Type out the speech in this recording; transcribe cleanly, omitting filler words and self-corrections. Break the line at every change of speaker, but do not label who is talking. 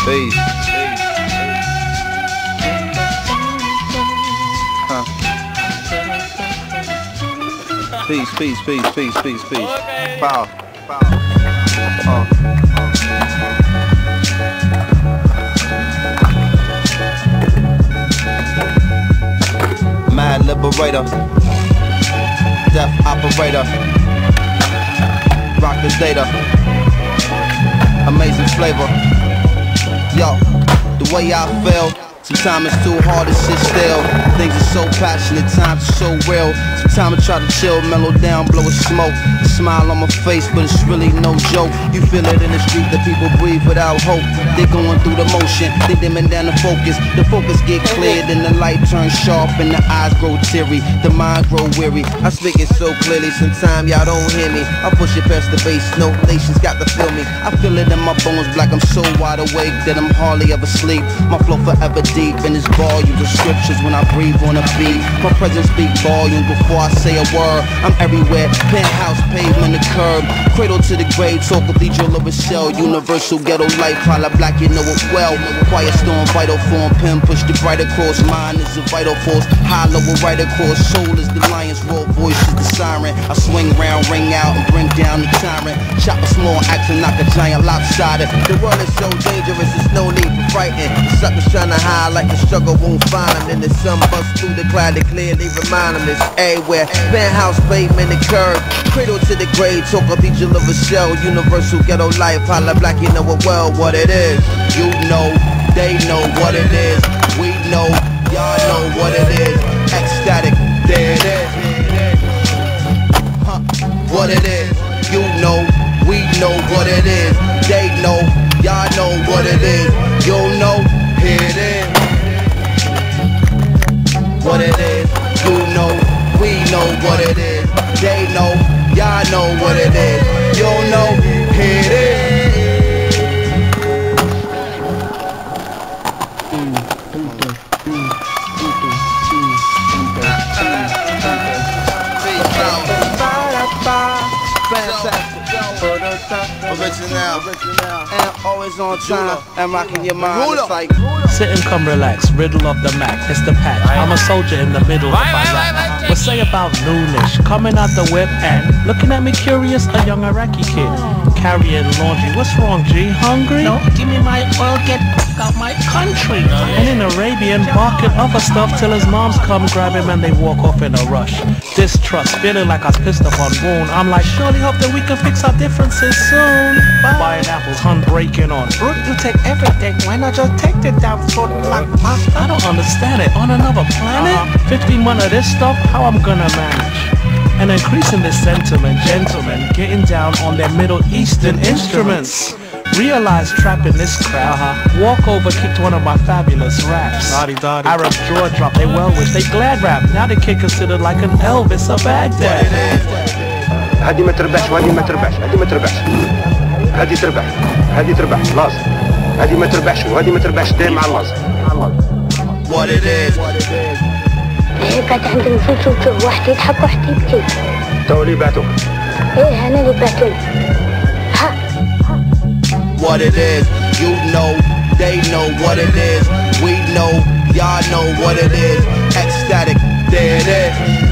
Peace. Peace, peace, peace, peace, peace, peace. Power. Mad liberator, death operator, rock the data, amazing flavor. Yo, the way I feel, sometimes it's too hard to sit still. Things are so passionate, times are so real. Sometimes I try to chill, mellow down, blow a smoke. A smile on my face, but it's really no joke. You feel it in the street, the people breathe without hope. They going through the motion, they dimming down the focus. The focus get cleared and the light turns sharp and the eyes grow teary, the mind grow weary. I speak it so clearly, sometimes y'all don't hear me. I push it past the base, no nations got to feel me. I feel it in my bones, black, I'm so wide awake that I'm hardly ever sleep. My flow forever deep in this volumes of scriptures when I breathe on a beat. My presence speak volume before I say a word. I'm everywhere, penthouse, pavement, the curb, cradle to the grave, so cathedral of a shell. Universal ghetto life, holla black, you know it well. Quiet storm, vital form, pen push the brighter course. Mind is a vital force, hollow a right course. Soul is the lion's roar, voice is the siren. I swing round, ring out, and bring down the tyrant. Chop a small axe and knock a giant lopsided. The world is so dangerous, there's no need for frightened. The suckers trying to hide like the struggle won't find them. Then the sun busts through the cloud, they clearly remind them it's everywhere. Penthouse, pavement, the curb, cradle to the grave, talk cathedral of a shell. Universal ghetto life, holla black, you know it well what it is. You know, they know what it is. We know, y'all know what it is. Ecstatic, there it is. What it is, you know, we know what it is. They know, y'all know what it is. You know, here it is. What it is, you know, we know what it is. They know, y'all know what it is. You know, here it is. Original, and always on time, and rocking your mind. It's like
sit and come relax, riddle of the Mac, it's the pack. I'm a soldier in the middle of Iraq. What say about noonish, coming out the whip and looking at me curious, a young Iraqi kid carrying laundry. What's wrong, G? Hungry?
No, give me my oil, get out my country.
And in Arabian, barking other stuff till his moms come grab him and they walk off in a rush. Distrust, feeling like I was pissed up on wound. I'm like, surely hope that we can fix our differences soon. Buying apples, ton breaking on
Fruit, you take everything, why not just take it down for like pasta?
I don't understand it, on another planet? 50 months of this stuff, how I'm gonna manage? And increasing this sentiment, gentlemen getting down on their Middle Eastern instruments. Realize trapping this crowd, walk over, kicked one of my fabulous raps. Arabs jaw drop, they well wish, they glad rap. Now they get considered like an Elvis of Baghdad.
هادي ما تربحش وهادي ما تربحش، هادي ما تربحش، هادي تربح، هادي تربح، لازم. هادي ما تربحش وهادي ما تربحش، دايم مع اللازم.
what it is.
هي كانت عند نشوف واحد يضحك وواحد يبكي.
تو اللي بعتوك.
ايه انا اللي بعتوني. ها.
What it is, you know, they know what it is. We know, y'all know what it is. Ecstatic, there it is.